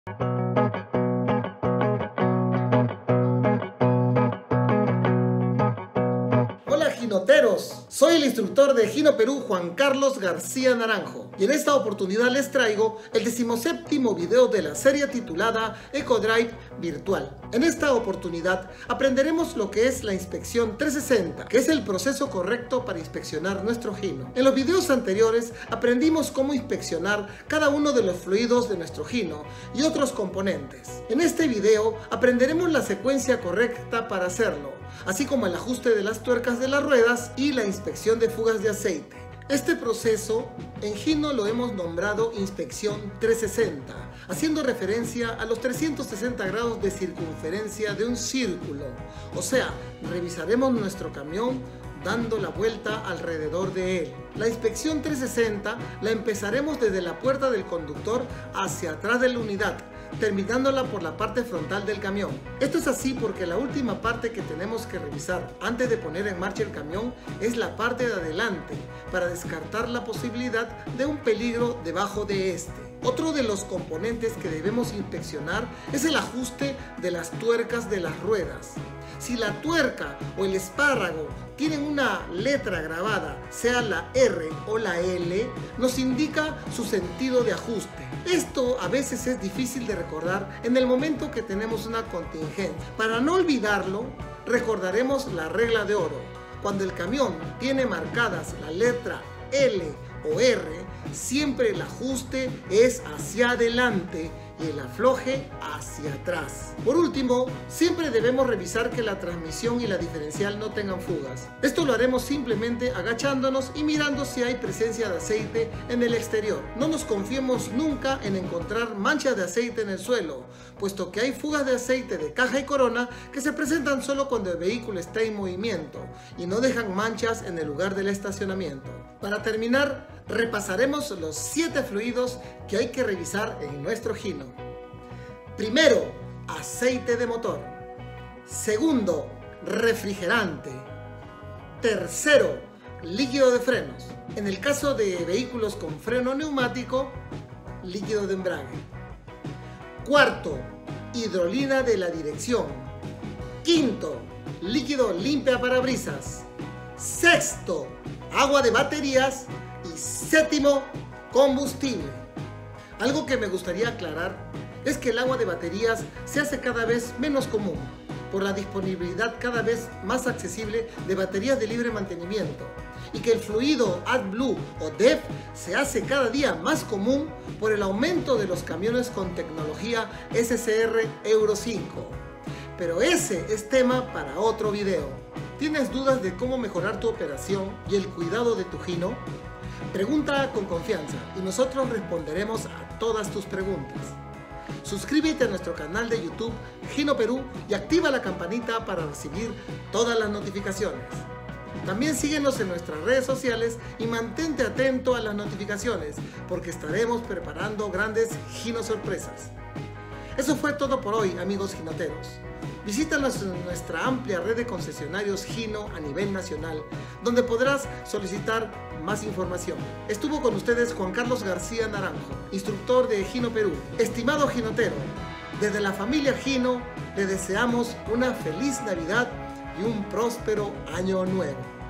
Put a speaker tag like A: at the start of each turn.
A: Hola ginoteros, soy el instructor de Gino Perú, Juan Carlos García Naranjo, y en esta oportunidad les traigo el 17º video de la serie titulada EcoDrive Virtual. En esta oportunidad aprenderemos lo que es la inspección 360, que es el proceso correcto para inspeccionar nuestro gino. En los videos anteriores aprendimos cómo inspeccionar cada uno de los fluidos de nuestro gino y otros componentes. En este video aprenderemos la secuencia correcta para hacerlo, así como el ajuste de las tuercas de las ruedas y la inspección de fugas de aceite. Este proceso en Gino lo hemos nombrado inspección 360, haciendo referencia a los 360 grados de circunferencia de un círculo. O sea, revisaremos nuestro camión dando la vuelta alrededor de él. La inspección 360 la empezaremos desde la puerta del conductor hacia atrás de la unidad, terminándola por la parte frontal del camión. Esto es así porque la última parte que tenemos que revisar antes de poner en marcha el camión es la parte de adelante, para descartar la posibilidad de un peligro debajo de este. Otro de los componentes que debemos inspeccionar es el ajuste de las tuercas de las ruedas. Si la tuerca o el espárrago tienen una letra grabada, sea la R o la L, nos indica su sentido de ajuste. Esto a veces es difícil de recordar en el momento que tenemos una contingencia. Para no olvidarlo, recordaremos la regla de oro. Cuando el camión tiene marcadas la letra L o R, siempre el ajuste es hacia adelante y el afloje hacia atrás. Por último, siempre debemos revisar que la transmisión y la diferencial no tengan fugas. Esto lo haremos simplemente agachándonos y mirando si hay presencia de aceite en el exterior. No nos confiemos nunca en encontrar manchas de aceite en el suelo, puesto que hay fugas de aceite de caja y corona que se presentan solo cuando el vehículo está en movimiento y no dejan manchas en el lugar del estacionamiento. Para terminar, repasaremos los 7 fluidos que hay que revisar en nuestro gino. Primero, aceite de motor. Segundo, refrigerante. Tercero, líquido de frenos. En el caso de vehículos con freno neumático, líquido de embrague. Cuarto, hidrolina de la dirección. Quinto, líquido limpia parabrisas. Sexto, agua de baterías. Y séptimo, combustible. Algo que me gustaría aclarar es que el agua de baterías se hace cada vez menos común por la disponibilidad cada vez más accesible de baterías de libre mantenimiento, y que el fluido AdBlue o DEF se hace cada día más común por el aumento de los camiones con tecnología SCR Euro 5. Pero ese es tema para otro video. ¿Tienes dudas de cómo mejorar tu operación y el cuidado de tu gino? Pregunta con confianza y nosotros responderemos a todas tus preguntas. Suscríbete a nuestro canal de YouTube Gino Perú y activa la campanita para recibir todas las notificaciones. También síguenos en nuestras redes sociales y mantente atento a las notificaciones, porque estaremos preparando grandes gino sorpresas. Eso fue todo por hoy, amigos ginoteros. Visítanos en nuestra amplia red de concesionarios Gino a nivel nacional, donde podrás solicitar más información. Estuvo con ustedes Juan Carlos García Naranjo, instructor de Gino Perú. Estimado ginotero, desde la familia Gino le deseamos una feliz Navidad y un próspero año nuevo.